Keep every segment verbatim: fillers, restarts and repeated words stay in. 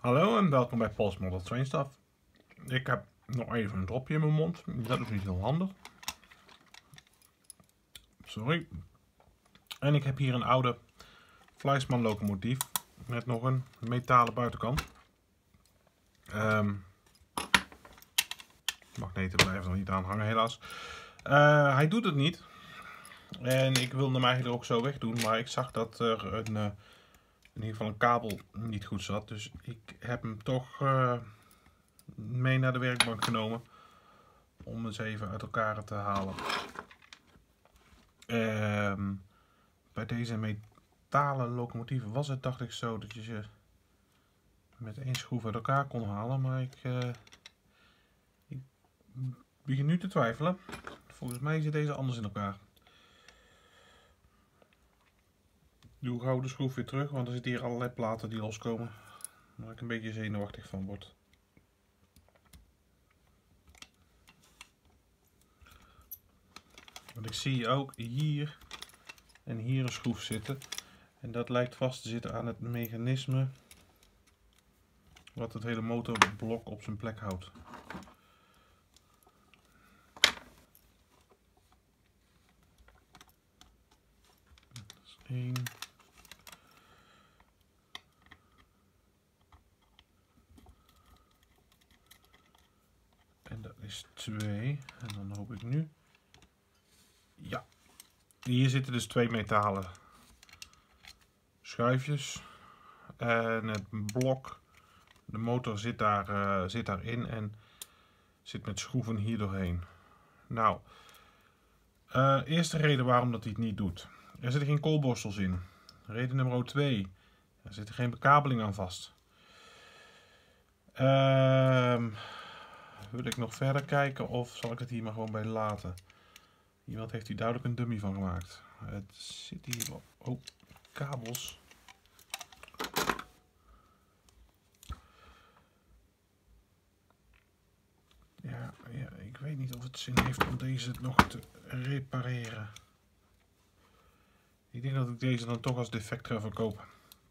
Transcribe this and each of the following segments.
Hallo en welkom bij Paul's Model Train Stuff. Ik heb nog even een dropje in mijn mond. Dat is niet heel handig. Sorry. En ik heb hier een oude Fleischmann locomotief met nog een metalen buitenkant. Um, magneten blijven er niet aan hangen helaas. Uh, hij doet het niet. En ik wilde hem eigenlijk ook zo wegdoen, maar ik zag dat er een, uh, in ieder geval een kabel niet goed zat. Dus ik heb hem toch uh, mee naar de werkbank genomen om eens even uit elkaar te halen. Uh, bij deze metalen locomotieven was het, dacht ik, zo dat je ze met één schroef uit elkaar kon halen, maar ik, uh, ik begin nu te twijfelen. Volgens mij zit deze anders in elkaar. Ik doe gauw de schroef weer terug, want er zitten hier allerlei platen die loskomen, waar ik een beetje zenuwachtig van word. Want ik zie ook hier en hier een schroef zitten. En dat lijkt vast te zitten aan het mechanisme wat het hele motorblok op zijn plek houdt. Dat is één. En dat is twee. En dan hoop ik nu. Ja. Hier zitten dus twee metalen schuifjes. En het blok, de motor zit, daar, uh, zit daarin en zit met schroeven hier doorheen. Nou, uh, eerste reden waarom dat hij het niet doet. Er zitten geen koolborstels in. Reden nummer twee. Er zit geen bekabeling aan vast. Uh, wil ik nog verder kijken of zal ik het hier maar gewoon bij laten? Iemand heeft hier duidelijk een dummy van gemaakt. Het zit hier wel. Oh, kabels. Ja, ja, ik weet niet of het zin heeft om deze nog te repareren. Ik denk dat ik deze dan toch als defect ga verkopen.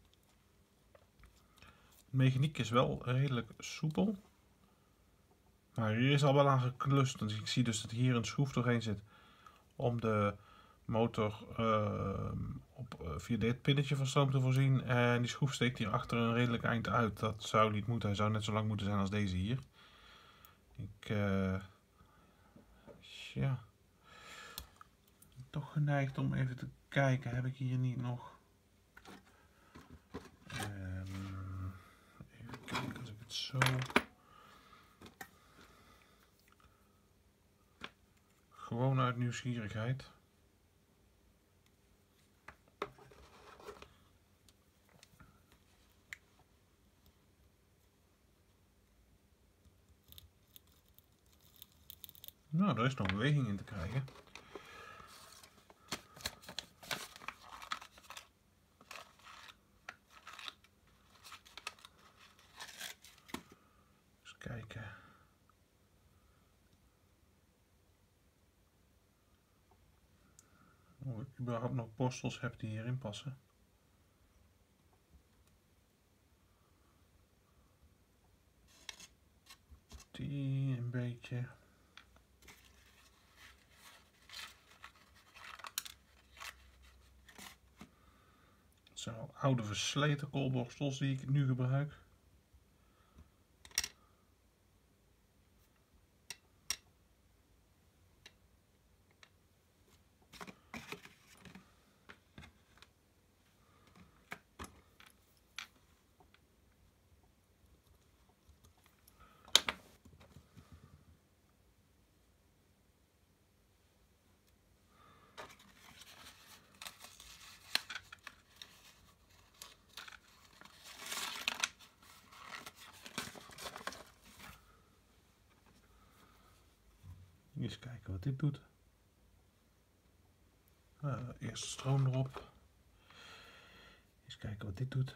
De mechaniek is wel redelijk soepel. Maar hier is al wel aan geklust. Dus ik zie dus dat hier een schroef doorheen zit. Om de motor uh, op, uh, via dit pinnetje van stroom te voorzien. En die schroef steekt hier achter een redelijk eind uit. Dat zou niet moeten. Hij zou net zo lang moeten zijn als deze hier. Ik... Uh, ja... toch geneigd om even te kijken. Heb ik hier niet nog... Um, even kijken als ik het zo... Gewoon uit nieuwsgierigheid. Nou, er is nog beweging in te krijgen. Eens kijken. Of ik überhaupt nog borstels heb die hierin passen. Die een beetje. Het zijn al oude versleten koolborstels die ik nu gebruik. Eens kijken wat dit doet. Uh, eerst stroom erop. Eens kijken wat dit doet.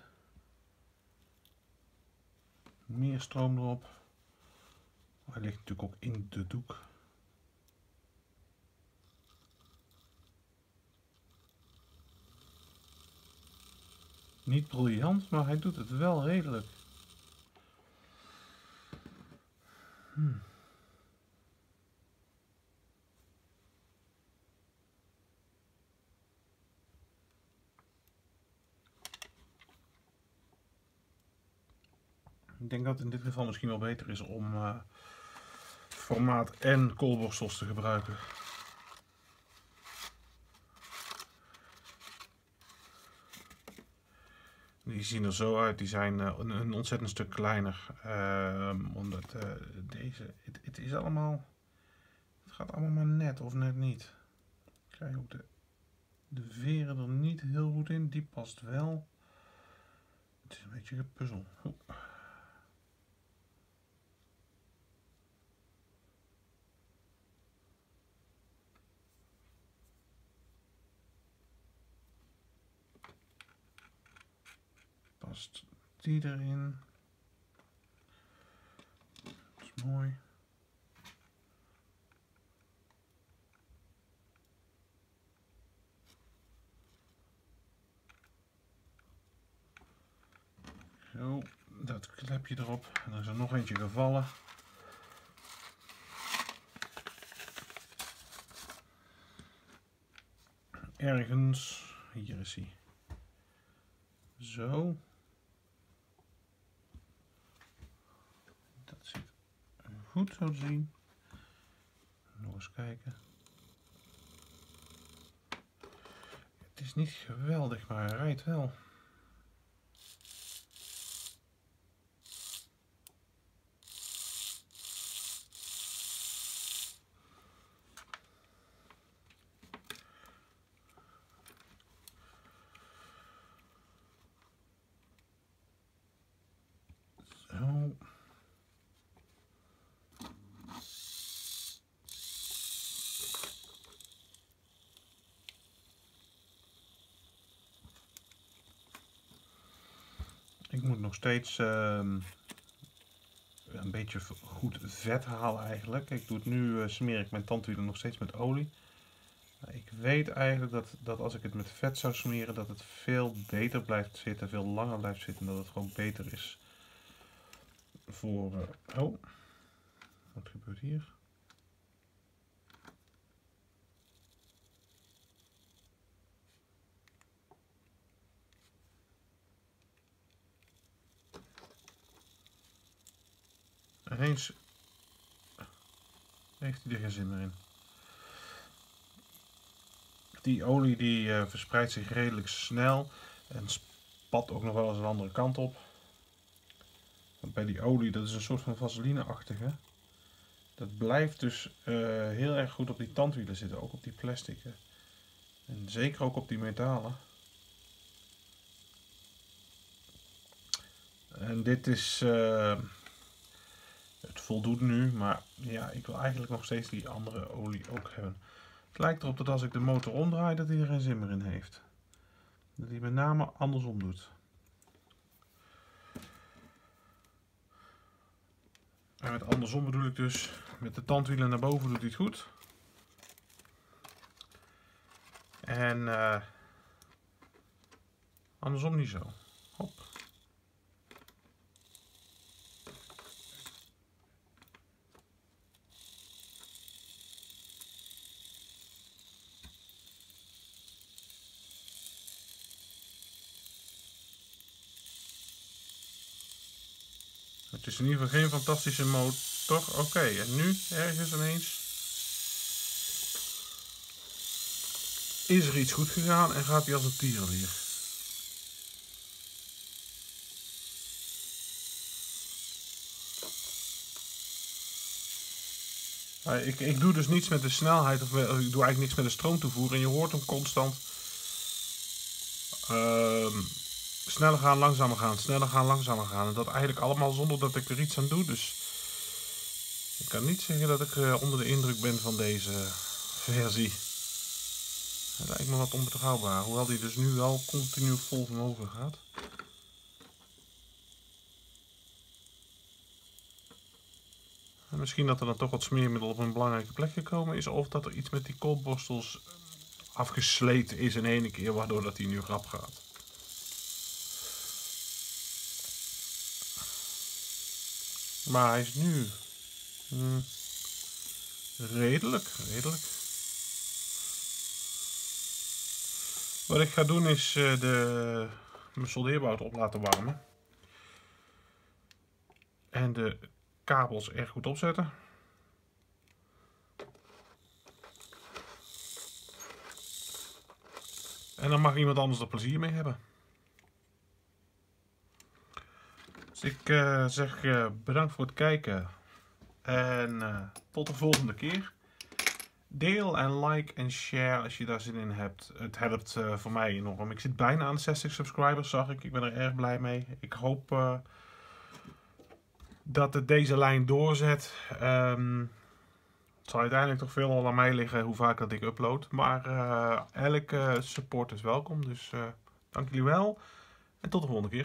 Meer stroom erop. Hij ligt natuurlijk ook in de doek. Niet briljant, maar hij doet het wel redelijk. Hmm. Ik denk dat het in dit geval misschien wel beter is om uh, formaat en koolborstels te gebruiken. Die zien er zo uit, die zijn uh, een, een ontzettend stuk kleiner. Uh, omdat uh, deze, het, het is allemaal, het gaat allemaal maar net of net niet. Ik krijg ook de, de veren er niet heel goed in, die past wel. Het is een beetje gepuzzel. Oeh. Past die erin. Dat is mooi. Zo, dat klepje erop. En er is er nog eentje gevallen. Ergens, hier is hij. Zo. Dat zit goed zo te zien. Nog eens kijken. Het is niet geweldig, maar hij rijdt wel. Zo. Ik moet nog steeds uh, een beetje goed vet halen eigenlijk. Ik doe het nu, uh, smeer ik mijn tandwielen nog steeds met olie. Ik weet eigenlijk dat, dat als ik het met vet zou smeren, dat het veel beter blijft zitten, veel langer blijft zitten. Dat het gewoon beter is voor... Uh, oh, wat gebeurt hier? Ineens heeft hij er geen zin meer in. Die olie die uh, verspreidt zich redelijk snel en spat ook nog wel eens een andere kant op. Want bij die olie, dat is een soort van vaseline-achtige. Dat blijft dus uh, heel erg goed op die tandwielen zitten, ook op die plastic. Hè. En zeker ook op die metalen. En dit is... Uh, het voldoet nu, maar ja, ik wil eigenlijk nog steeds die andere olie ook hebben. Het lijkt erop dat als ik de motor omdraai, dat hij er geen zin meer in heeft. Dat hij met name andersom doet. En met andersom bedoel ik dus, met de tandwielen naar boven doet hij het goed. En uh, andersom niet zo. Hop. Het is in ieder geval geen fantastische motor. Oké, okay, en nu ergens ineens is er iets goed gegaan en gaat hij als een tierenlier. Ik, ik doe dus niets met de snelheid, of ik doe eigenlijk niks met de stroomtoevoer en je hoort hem constant uh, sneller gaan, langzamer gaan, sneller gaan, langzamer gaan. En dat eigenlijk allemaal zonder dat ik er iets aan doe. Dus ik kan niet zeggen dat ik uh, onder de indruk ben van deze versie. Dat lijkt me wat onbetrouwbaar, hoewel die dus nu wel continu vol vermogen gaat. En misschien dat er dan toch wat smeermiddel op een belangrijke plek gekomen is, of dat er iets met die koolborstels afgesleten is in één keer, waardoor dat die nu rap gaat. Maar hij is nu Hmm. Redelijk, redelijk. Wat ik ga doen is uh, de, mijn soldeerbout op laten warmen. En de kabels erg goed opzetten. En dan mag iemand anders er plezier mee hebben. Dus ik uh, zeg uh, bedankt voor het kijken. En uh, tot de volgende keer. Deel en like en share als je daar zin in hebt. Het helpt uh, voor mij enorm. Ik zit bijna aan de zestig subscribers, zag ik. Ik ben er erg blij mee. Ik hoop uh, dat het deze lijn doorzet. Um, het zal uiteindelijk toch veel al aan mij liggen hoe vaak dat ik upload. Maar uh, elke support is welkom. Dus uh, dank jullie wel. En tot de volgende keer.